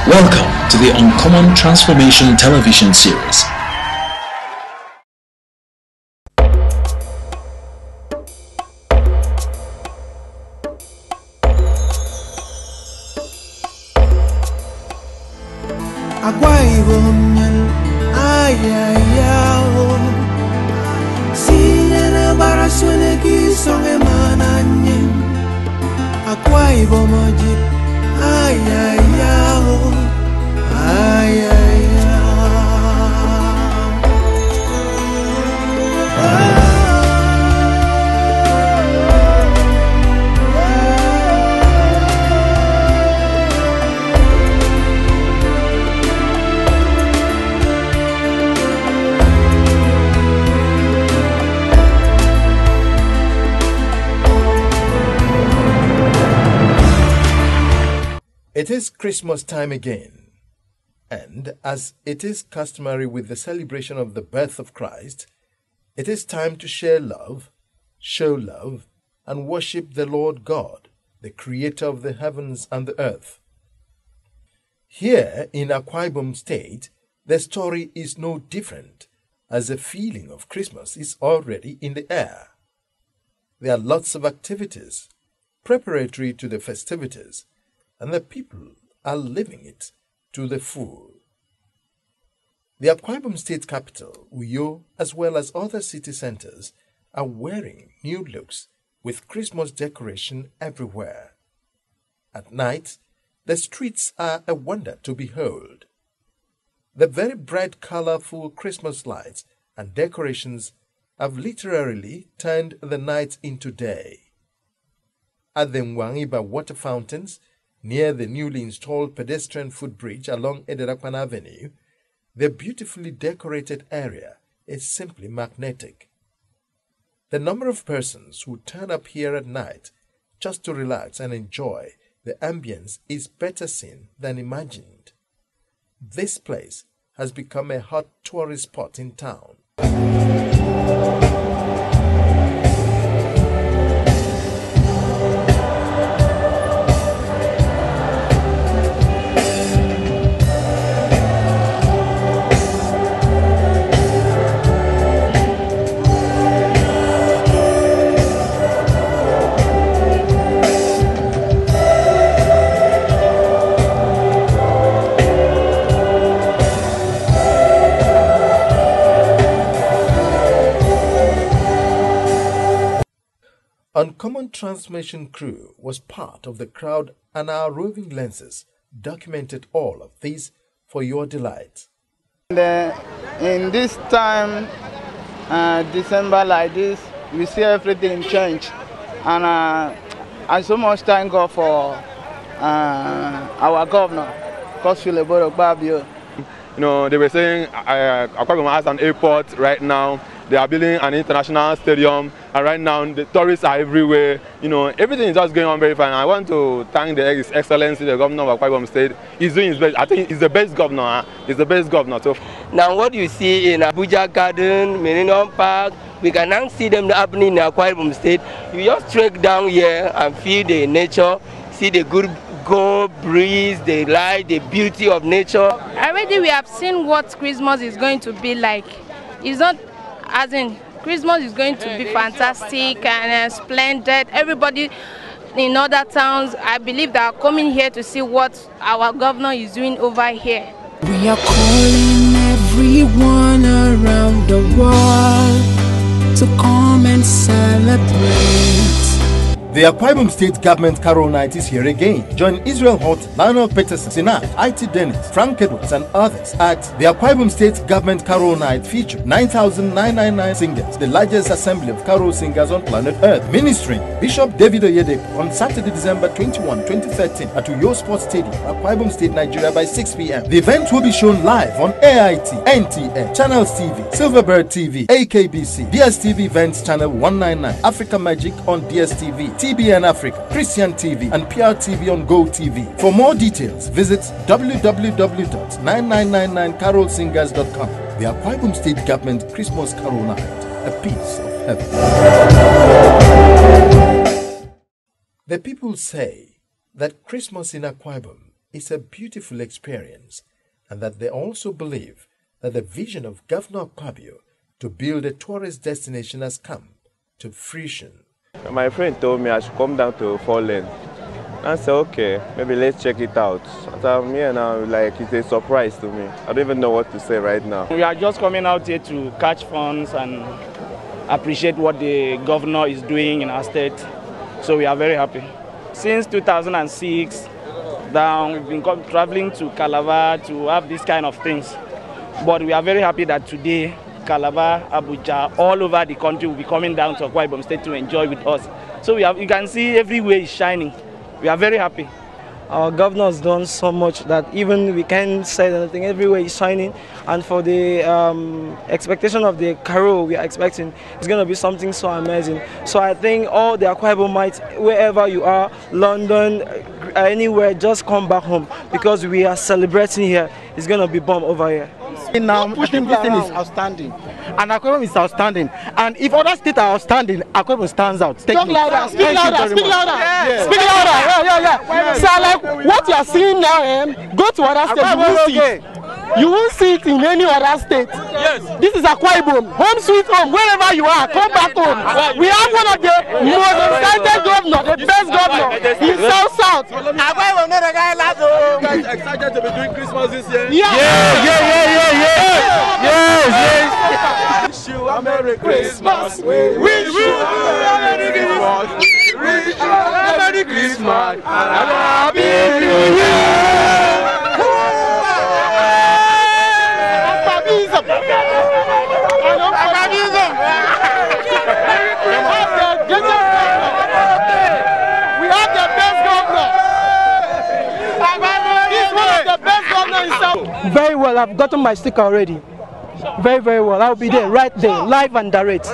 Welcome to the Uncommon Transformation television series. It is Christmas time again, and as it is customary with the celebration of the birth of Christ, it is time to share love, show love, and worship the Lord God, the creator of the heavens and the earth. Here in Akwa Ibom State, the story is no different, as the feeling of Christmas is already in the air. There are lots of activities preparatory to the festivities, and the people are living it to the full. The Akwa Ibom State capital, Uyo, as well as other city centers, are wearing new looks with Christmas decoration everywhere. At night, the streets are a wonder to behold. The very bright, colorful Christmas lights and decorations have literally turned the night into day. At the Mwangiba water fountains, near the newly installed pedestrian footbridge along Ederakwan Avenue, the beautifully decorated area is simply magnetic. The number of persons who turn up here at night just to relax and enjoy the ambience is better seen than imagined. This place has become a hot tourist spot in town. Uncommon Transformation crew was part of the crowd, and our roving lenses documented all of these for your delight. In this time, December like this, we see everything change, and I so much thank God for our governor, Godswill Eboro-Gbabio. You know, they were saying Akwa Ibom has an airport right now. They are building an international stadium, and right now the tourists are everywhere. You know, everything is just going on very fine. I want to thank His Excellency, the governor of Akwa Ibom State. He's doing his best. I think he's the best governor. He's the best governor. So now, what you see in Abuja Garden, Millennium Park, we can now see them happening in Akwa Ibom State. You just trek down here and feel the nature, see the good breeze, the light, the beauty of nature. Already we have seen what Christmas is going to be like. It's not as in Christmas is going to be fantastic and splendid. Everybody in other towns, I believe, they are coming here to see what our governor is doing over here. We are calling everyone around the world to come and celebrate. The Akwa Ibom State Government Carol Night is here again. Join Israel Holt, Lionel Peterson, Sinat, IT Dennis, Frank Edwards, and others at the Akwa Ibom State Government Carol Night, featuring 9,999 singers, the largest assembly of carol singers on planet Earth. Ministering Bishop David Oyedepo on Saturday, December 21, 2013 at Uyo Sports Stadium, Akwa Ibom State, Nigeria by 6 p.m. The event will be shown live on AIT, NTN, Channels TV, Silverbird TV, AKBC, DSTV Events Channel 199, Africa Magic on DSTV, TBN Africa, Christian TV, and PRTV on Go TV. For more details, visit www.9999carolsingers.com. The Akwa Ibom State Government Christmas Carol Night, a piece of heaven. The people say that Christmas in Akwa Ibom is a beautiful experience, and that they also believe that the vision of Governor Akpabio to build a tourist destination has come to fruition. My friend told me I should come down to 4 Lane. I said, okay, maybe let's check it out. So I'm here now, like, it's a surprise to me. I don't even know what to say right now. We are just coming out here to catch funds and appreciate what the governor is doing in our state. So we are very happy. Since 2006, we've been traveling to Calabar to have these kind of things. But we are very happy that today, Calabar, Abuja, all over the country will be coming down to Akwa Ibom State to enjoy with us. So you can see everywhere is shining. We are very happy. Our governor has done so much that even we can't say anything. Everywhere is shining. And for the expectation of the carol we are expecting, it's going to be something so amazing. So I think all the Akwa Ibomites, wherever you are, London, anywhere, just come back home because we are celebrating here. It's going to be bomb over here. Now, I think this thing is outstanding. And Akwa Ibom is outstanding. And if other states are outstanding, Akwa Ibom stands out. Talk louder, speak louder, speak louder. Yeah. Speak louder, yeah. So like what you are seeing now, go to other states, you won't see it. You won't see it in any other state. Yes. This is Akwa Ibom, home sweet home, wherever you are, come back home. We have one of the most excited governors, the best governor in South. Akwa Ibom, not a guy last home. You guys excited to be doing Christmas this year? Yeah. Yes. Wish you a Merry Christmas. We wish you a Merry Christmas. We wish you a Merry Christmas and a Happy New Year. We have the best governor. He's one of the best governors in South. Very well, I've gotten my sticker already. Very well. I'll be there, right there, live and direct.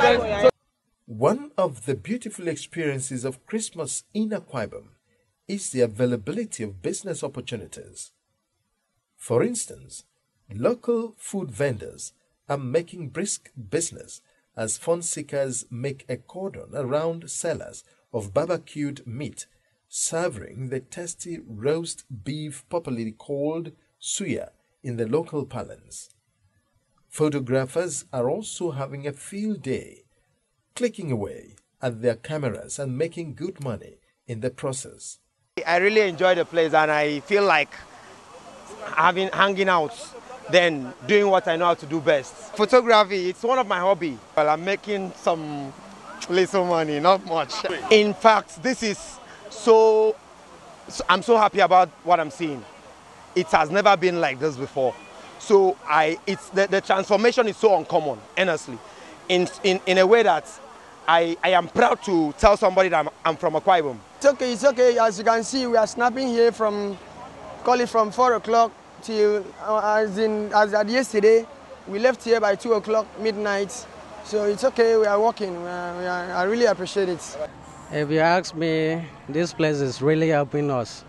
One of the beautiful experiences of Christmas in Akwa Ibom is the availability of business opportunities. For instance, local food vendors are making brisk business as fun seekers make a cordon around sellers of barbecued meat, savoring the tasty roast beef popularly called suya in the local parlance. Photographers are also having a field day, clicking away at their cameras and making good money in the process. I really enjoy the place and I feel like hanging out, then doing what I know how to do best. Photography, it's one of my hobbies. Well, I'm making some little money, not much. In fact, this is I'm so happy about what I'm seeing. It has never been like this before. So the transformation is so uncommon, honestly, in a way that I am proud to tell somebody that I'm from Akwa Ibom. It's okay. As you can see, we are snapping here from 4 o'clock till, as yesterday, we left here by 2 o'clock, midnight. So it's okay, we are working. I really appreciate it. If you ask me, this place is really helping us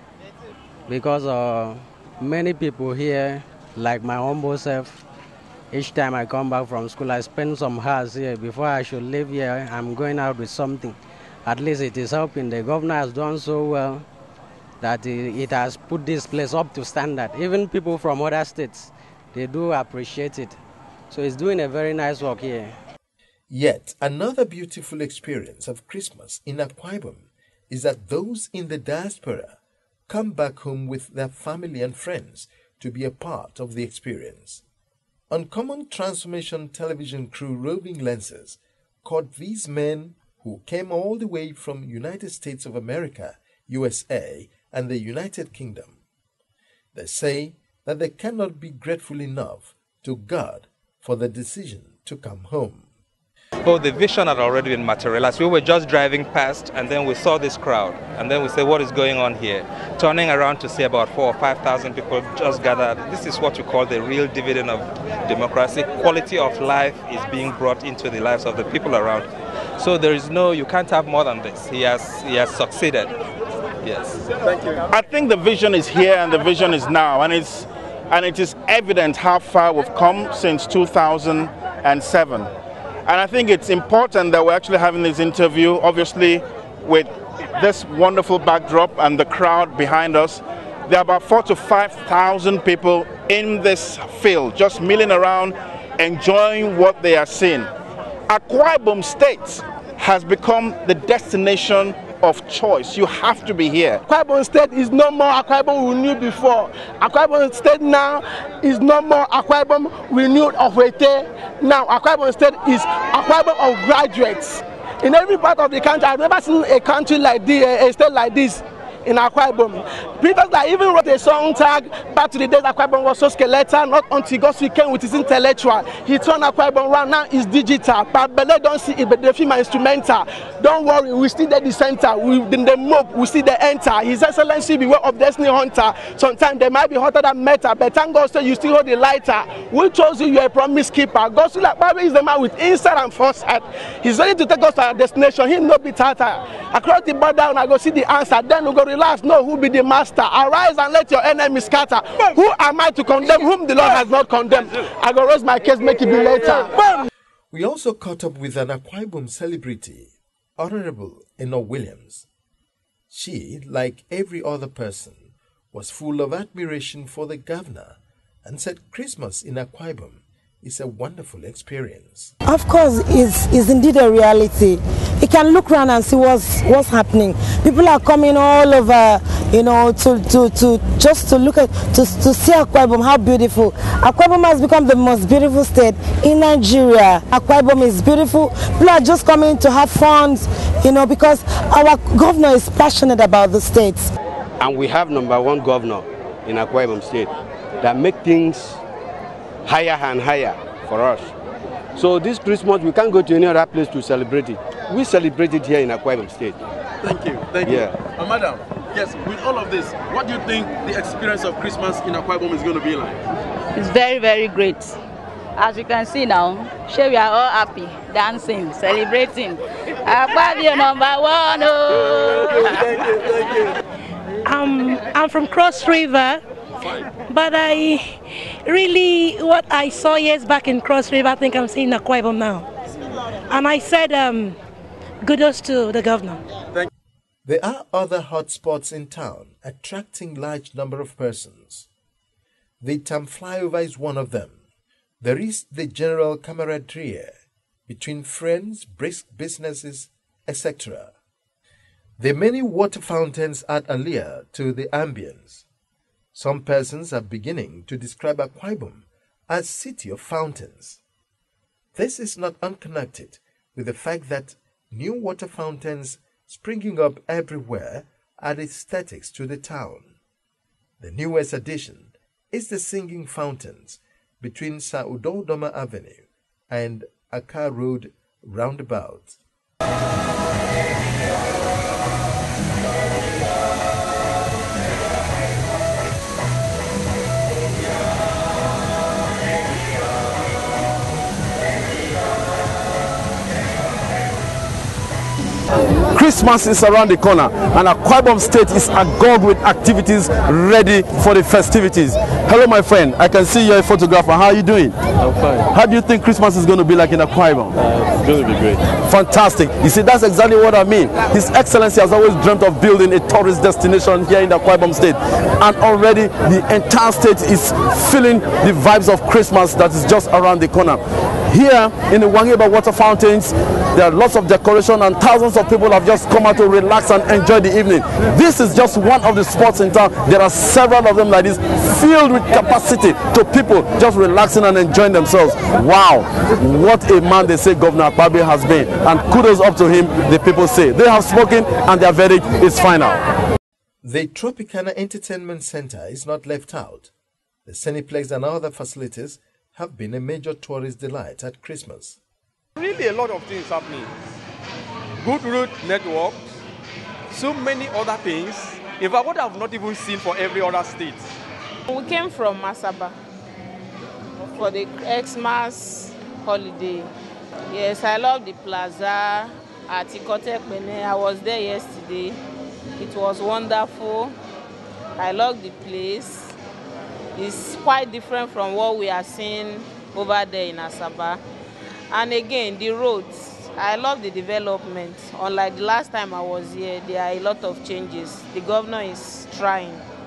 because many people here, like my humble self, each time I come back from school, I spend some hours here. Before I should leave here, I'm going out with something. At least it is helping. The governor has done so well that it has put this place up to standard. Even people from other states, they do appreciate it. So it's doing a very nice work here. Yet another beautiful experience of Christmas in Akwa Ibom is that those in the diaspora come back home with their family and friends to be a part of the experience. Uncommon Transformation television crew Roving Lenses caught these men who came all the way from United States of America, USA, and the United Kingdom. They say that they cannot be grateful enough to God for the decision to come home. Well, the vision had already been materialized. We were just driving past and then we saw this crowd and then we said, what is going on here? Turning around to see about 4,000 or 5,000 people just gathered. This is what we call the real dividend of democracy. Quality of life is being brought into the lives of the people around. So there is you can't have more than this. He has succeeded. Yes. Thank you. I think the vision is here and the vision is now, and it is evident how far we've come since 2007. And I think it's important that we're actually having this interview, obviously with this wonderful backdrop and the crowd behind us, There are about 4,000 to 5,000 people in this field, just milling around, enjoying what they are seeing. Akwa Ibom State has become the destination of choice. You have to be here. Akwa Ibom State is no more Akwa Ibom we knew before. Akwa Ibom State now is no more Akwa Ibom we knew of Wete. Now Akwa Ibom State is Akwa Ibom of graduates. In every part of the country, I've never seen a country like this, a state like this. In Akwa Ibom. People that even wrote a song tag back to the days Akwa Ibom was so skeletal, not until God came with his intellectual. He turned Akwa Ibom around, now it's digital. But Bele don't see it, but they feel my instrumental. Don't worry, we still at the center. We in the mob, we still the enter. His Excellency beware of Destiny Hunter. Sometimes they might be hotter than metal, but thank God you still hold the lighter. We chose you, you're a promise keeper. God still like Baba is the man with insight and foresight. He's ready to take us to our destination. He no be tata. Across the border, and I go see the answer. Then we go relax, know who be the master. Arise and let your enemies scatter. Who am I to condemn whom the Lord has not condemned? I go raise my case, make it be later. We also caught up with an Akwa Ibom celebrity, Honorable Enoch Williams. She, like every other person, was full of admiration for the governor and said Christmas in Akwa Ibom is a wonderful experience. Of course, it's indeed a reality. You can look around and see what's happening. People are coming all over, you know, to look at, to see Akwa Ibom, how beautiful. Akwa Ibom has become the most beautiful state in Nigeria. Akwa Ibom is beautiful. People are just coming to have fun, you know, because our governor is passionate about the state. And we have #1 governor in Akwa Ibom State that make things higher and higher for us. So this Christmas, we can't go to any other place to celebrate it. We celebrate it here in Akwa Ibom State. Thank you. Thank you. Madam, yes, with all of this, what do you think the experience of Christmas in Akwa Ibom is going to be like? It's very, very great. As you can see now, sure we are all happy, dancing, celebrating. Akwa Ibom #1. Oh. Thank you. I'm from Cross River. But what I saw years back in Cross River, I think I'm seeing Akwa Ibom now. And I said, kudos to the governor. There are other hotspots in town attracting large number of persons. The Tam flyover is one of them. There is the general camaraderie between friends, brisk businesses, etc. The many water fountains add a layer to the ambience. Some persons are beginning to describe Akwa Ibom as city of fountains. This is not unconnected with the fact that new water fountains springing up everywhere add aesthetics to the town. The newest addition is the singing fountains between Saudodoma Avenue and Aka Road roundabout. Christmas is around the corner and Akwa Ibom State is agog with activities ready for the festivities. Hello my friend, I can see you're a photographer. How are you doing? I'm fine. How do you think Christmas is going to be like in Akwa Ibom? It's going to be great. Fantastic. You see, that's exactly what I mean. His Excellency has always dreamt of building a tourist destination here in the Akwa Ibom State, and already the entire state is feeling the vibes of Christmas that is just around the corner. Here in the Wangeba water fountains, there are lots of decoration and thousands of people have just come out to relax and enjoy the evening. This is just one of the spots in town. There are several of them like this, filled with capacity to people just relaxing and enjoying themselves. Wow, what a man they say Governor Akpabio has been, and kudos up to him, the people say. They have spoken and their verdict is final. The Tropicana Entertainment Center is not left out. The Cineplex and other facilities have been a major tourist delight at Christmas. Really a lot of things happening. Good route network, so many other things. In fact, what I've not even seen for every other state. We came from Masaba for the Xmas holiday. Yes, I love the plaza at Ikotekpene. I was there yesterday. It was wonderful. I love the place. It's quite different from what we are seeing over there in Asaba. And again, the roads. I love the development. Unlike the last time I was here, there are a lot of changes. The governor is trying.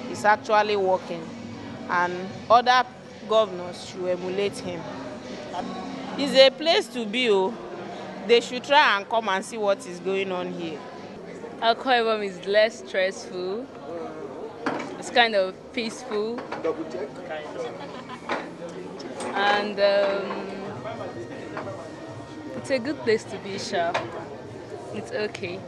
is actually working, and other governors should emulate him. It's a place to be. They should try and come and see what is going on here. Akwa Ibom is less stressful. It's kind of peaceful. Double check. And it's a good place to be, sharp. It's okay.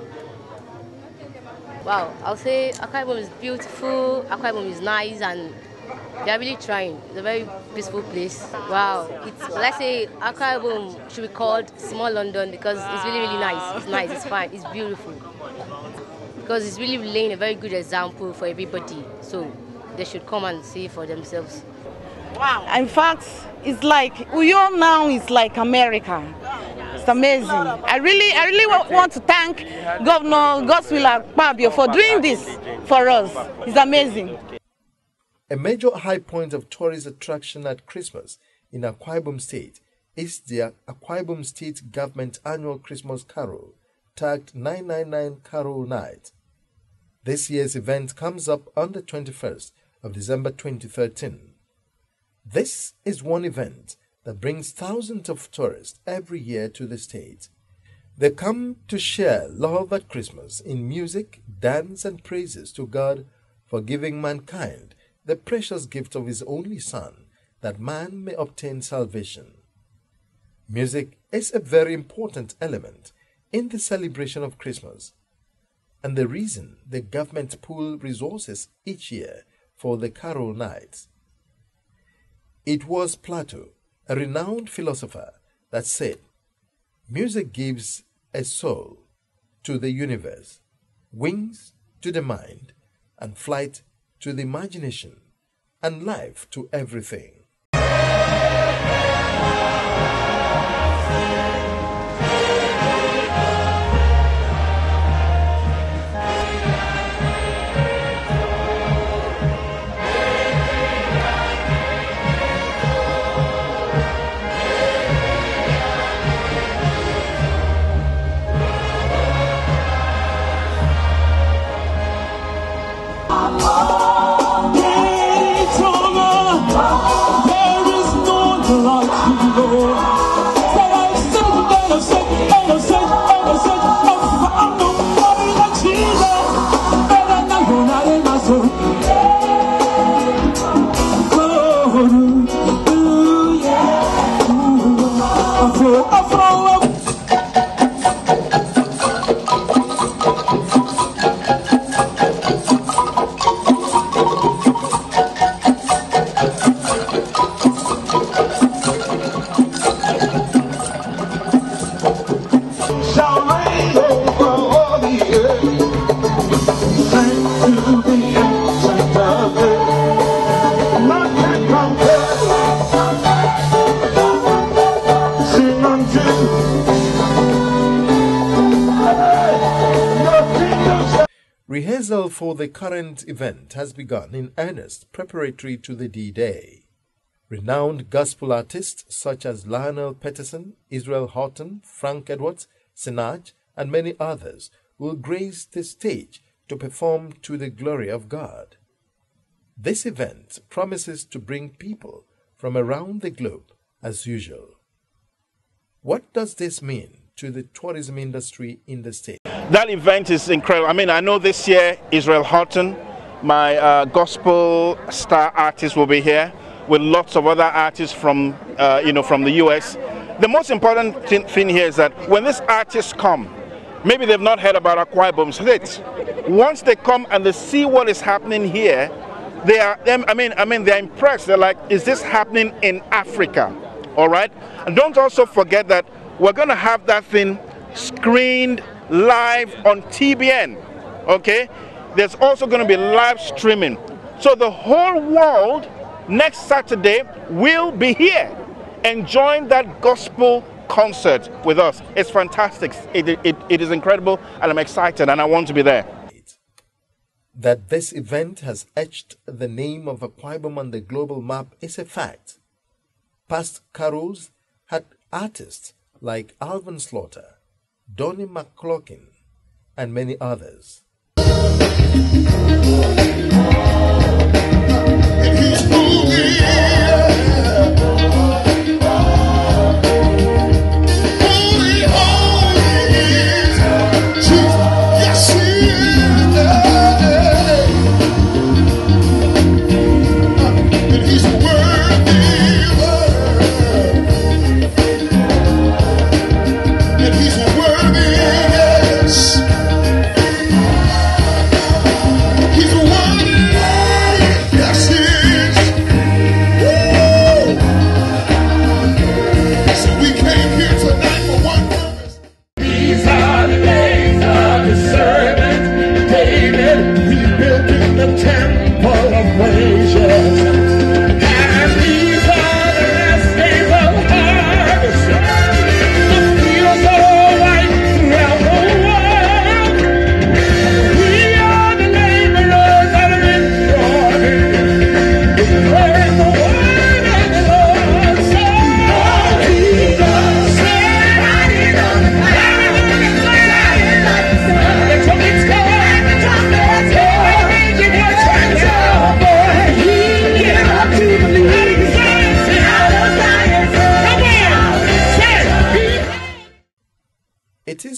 Wow, I'll say Akwa Ibom is beautiful, Akwa Ibom is nice, and they're really trying. It's a very peaceful place. Wow, let's say Akwa Ibom should be called Small London because it's really, really nice. It's nice, it's fine, it's beautiful. Because it's really laying a very good example for everybody. So they should come and see for themselves. Wow. In fact, it's like Uyo now is like America. It's amazing. I really want to thank Governor Godswill Akpabio for doing this for us. It's amazing. A major high point of tourist attraction at Christmas in Akwa Ibom State is the Akwa Ibom State Government Annual Christmas Carol, tagged 999 Carol Night. This year's event comes up on the 21st of December 2013. This is one event that brings thousands of tourists every year to the state. They come to share love at Christmas in music, dance, and praises to God for giving mankind the precious gift of His only Son, that man may obtain salvation. Music is a very important element in the celebration of Christmas, and the reason the government pool resources each year for the Carol Nights. It was Plato, a renowned philosopher, that said, "Music gives a soul to the universe, wings to the mind, and flight to the imagination, and life to everything." Rehearsal for the current event has begun in earnest preparatory to the D-Day. Renowned gospel artists such as Lionel Peterson, Israel Houghton, Frank Edwards, Sinach, and many others will grace the stage to perform to the glory of God. This event promises to bring people from around the globe as usual. What does this mean to the tourism industry in the state? That event is incredible. I mean, I know this year Israel Houghton, my gospel star artist, will be here with lots of other artists from from the US. The most important thing here is that when these artists come, maybe they've not heard about Akwa Ibom State. Once they come and they see what is happening here, they are they're impressed. They're like, is this happening in Africa? All right. And don't also forget that we're going to have that thing screened live on TBN. Okay, there's also going to be live streaming, so the whole world next Saturday will be here enjoying that gospel concert with us. It's fantastic. It is incredible, and I'm excited, and I want to be there. That this event has etched the name of Akwa Ibom on the global map is a fact. Past carols had artists like Alvin Slaughter, Donnie McCloughlin, and many others.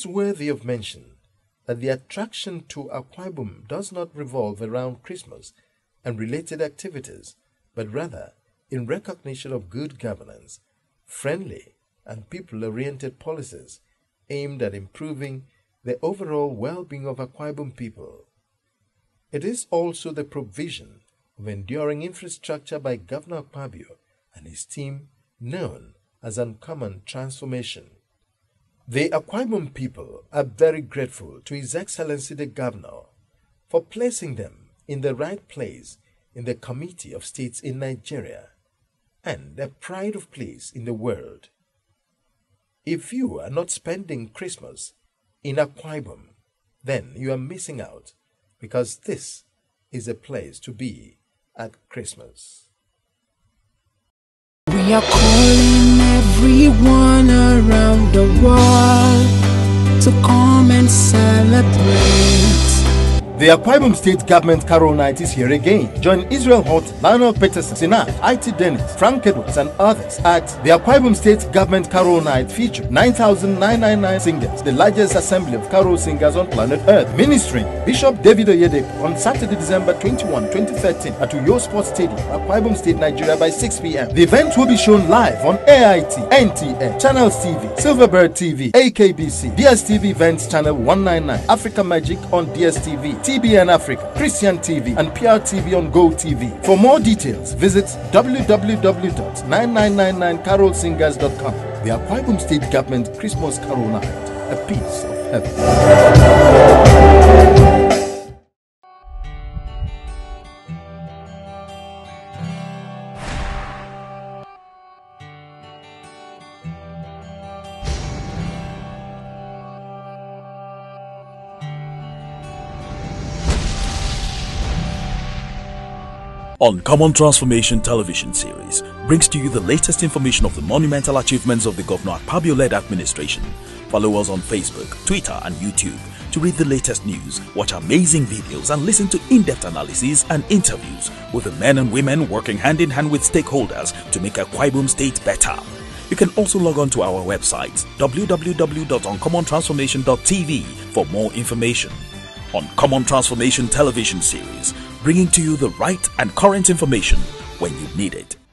is worthy of mention that the attraction to Akwa Ibom does not revolve around Christmas and related activities, but rather in recognition of good governance, friendly and people-oriented policies aimed at improving the overall well-being of Akwa Ibom people. It is also the provision of enduring infrastructure by Governor Akpabio and his team known as Uncommon Transformation. The Akwa Ibom people are very grateful to His Excellency the Governor for placing them in the right place in the Committee of States in Nigeria and a pride of place in the world. If you are not spending Christmas in Akwa Ibom, then you are missing out, because this is a place to be at Christmas. We are calling everyone around the world to come and celebrate. The Akwa Ibom State Government Carol Night is here again. Join Israel Hort, Lionel Peterson, Sinat, IT Dennis, Frank Edwards and others at the Akwa Ibom State Government Carol Night featuring 9,999 singers, the largest assembly of carol singers on planet Earth. Ministering Bishop David Oyedepo on Saturday, December 21, 2013 at Uyo Sports Stadium, Akwa Ibom State, Nigeria by 6 p.m. The event will be shown live on AIT, NTA, Channels TV, Silverbird TV, AKBC, DSTV Events Channel 199, Africa Magic on DSTV, TBN Africa, Christian TV, and PRTV on Go TV. For more details, visit www.9999carolsingers.com. The Akwa Ibom State Government Christmas Carol Night, a piece of heaven. Uncommon Transformation television series brings to you the latest information of the monumental achievements of the Governor Akpabio-led administration. Follow us on Facebook, Twitter and YouTube to read the latest news, watch amazing videos and listen to in-depth analyses and interviews with the men and women working hand in hand with stakeholders to make Akwa Ibom State better. You can also log on to our website www.uncommontransformation.tv for more information. Uncommon Transformation television series, bringing to you the right and current information when you need it.